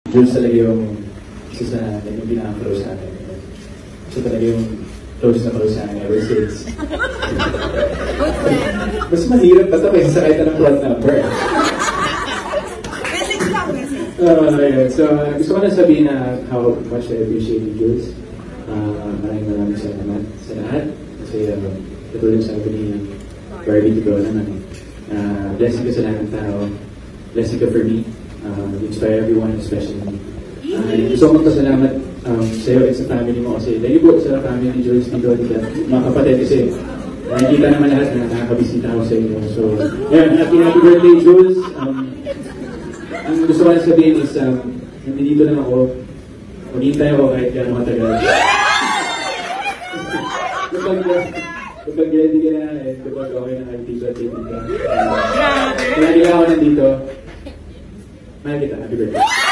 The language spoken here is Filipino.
Jules talaga yung isa sa yung pinaka-close sa akin. Siya talaga yung close sa akin ever since. Mas mahirap basta kaysa sa kahit anong front number. Message lang, message. So, gusto ko na sabihin na how much I appreciate you, Jules. Maraming salamat sa lahat. Kasi katulad sabi ni Barbie Tigo naman. Blessing ka sa lahat ng tao. Blessing ka for me. Inspire everyone, especially me. Gusto ko magpasalamat sa'yo at sa family mo kasi dahil po sa family ni Jules dito at mga kapatid kasi nakikita naman lahat na nakakabisita ako sa inyo. So, yeah, happy birthday, Jules. Ang gusto ko na sabihin is, nandito lang ako. Maghintay ako kahit gano'ng matagal. Kapag ready ka na, kapag okay na kahit dito at dito ka. Lagi ako nandito. Mahal kita. Happy birthday.